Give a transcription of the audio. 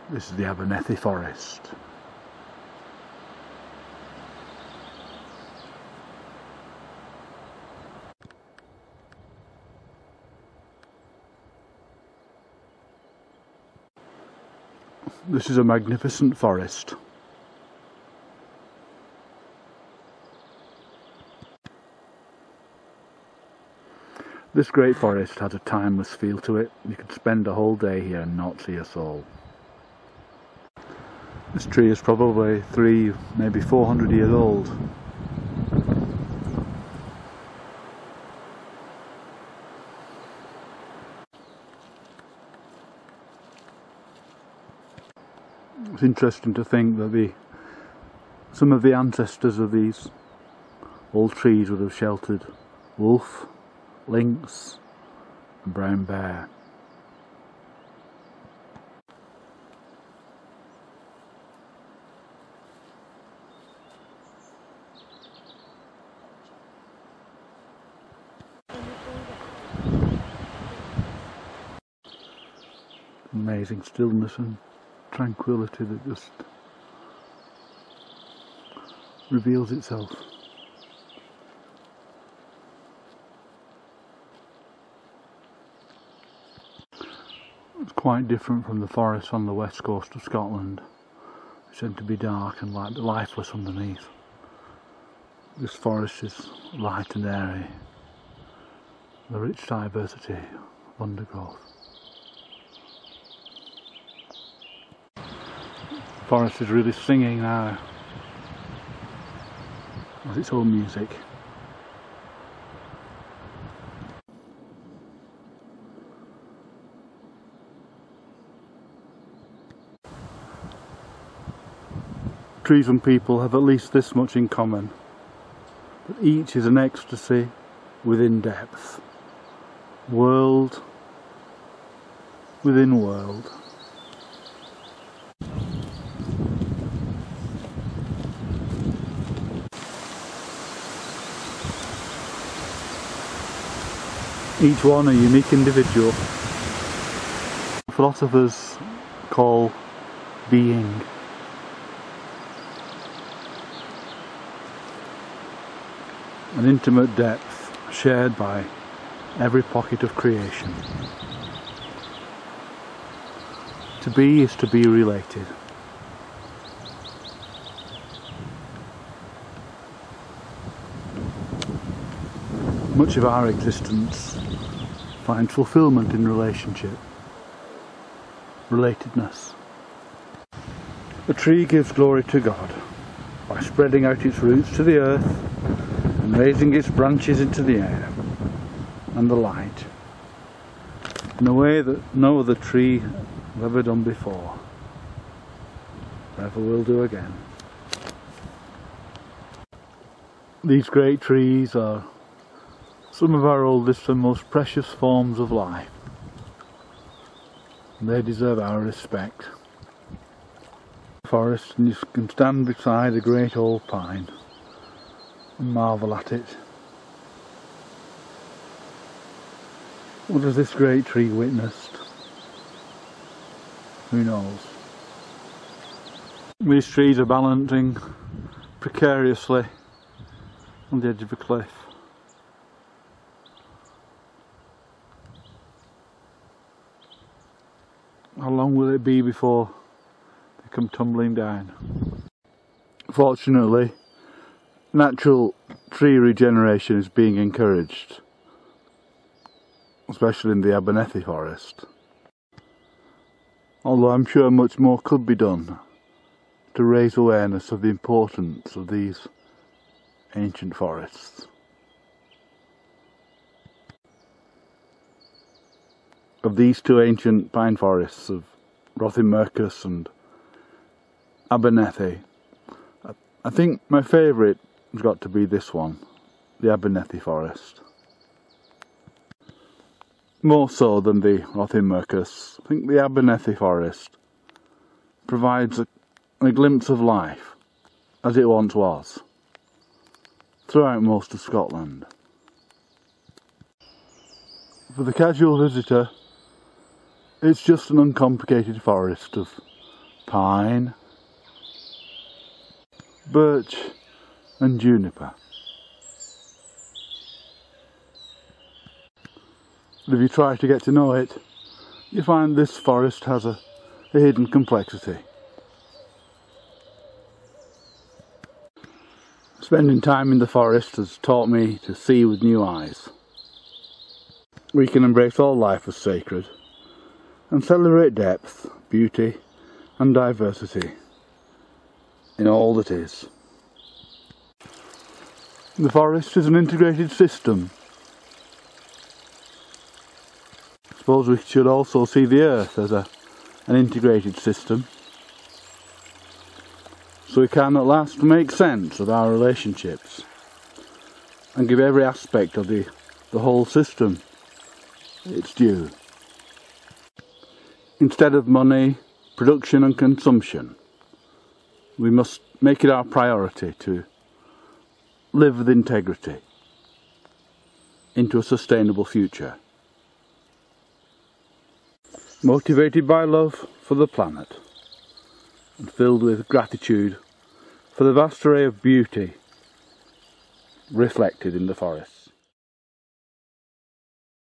This is the Abernethy Forest. This is a magnificent forest. This great forest has a timeless feel to it. You could spend a whole day here and not see a soul. This tree is probably 300, maybe 400 years old. It's interesting to think that some of the ancestors of these old trees would have sheltered wolf, lynx and brown bear. Amazing stillness and tranquility that just reveals itself. It's quite different from the forests on the west coast of Scotland, which tend to be dark and lifeless underneath. This forest is light and airy, the rich diversity of undergrowth. The forest is really singing now. It has its own music. Trees and people have at least this much in common, that each is an ecstasy within depth, world within world. Each one a unique individual. Philosophers call being. An intimate depth shared by every pocket of creation. To be is to be related. Much of our existence finds fulfillment in relationship, relatedness. A tree gives glory to God by spreading out its roots to the earth and raising its branches into the air and the light in a way that no other tree has ever done before, or ever will do again. These great trees are some of our oldest and most precious forms of life, and they deserve our respect. Forest, and you can stand beside a great old pine and marvel at it. What has this great tree witnessed? Who knows? These trees are balancing precariously on the edge of a cliff. How long will it be before they come tumbling down? Fortunately, natural tree regeneration is being encouraged, especially in the Abernethy Forest. Although I'm sure much more could be done to raise awareness of the importance of these ancient forests. Of these two ancient pine forests of Rothiemurchus and Abernethy, I think my favourite has got to be this one, the Abernethy Forest. More so than the Rothiemurchus, I think the Abernethy Forest provides a glimpse of life, as it once was, throughout most of Scotland. For the casual visitor, it's just an uncomplicated forest of pine, birch and juniper. But if you try to get to know it, you find this forest has a hidden complexity. Spending time in the forest has taught me to see with new eyes. We can embrace all life as sacred and celebrate depth, beauty and diversity in all that is. The forest is an integrated system. I suppose we should also see the earth as an integrated system, so we can at last make sense of our relationships and give every aspect of the whole system its due. Instead of money, production and consumption, we must make it our priority to live with integrity into a sustainable future, motivated by love for the planet and filled with gratitude for the vast array of beauty reflected in the forest.